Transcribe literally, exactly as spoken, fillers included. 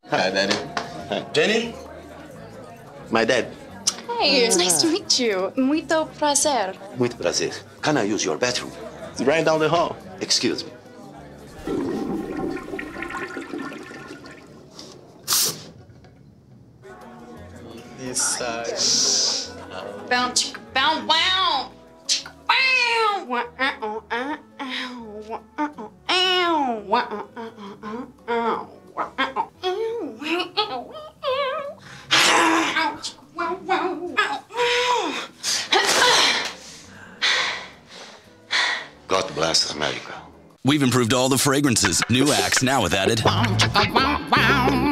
Hi, Daddy. Hi. Jenny? My dad. Hey, it's nice to meet you. Muito prazer. Muito prazer. Can I use your bathroom? It's right down the hall. Excuse me. This side. Bow, chicka, bow, wow. Chicka, bow. Wow, ow, ow, ow. Wow, ow, ow. Wow, ow, ow, ow. Wow, ow, ow, ow. Ow, chicka, wow, wow. Ow, ow. God bless America. We've improved all the fragrances. New Axe now with added.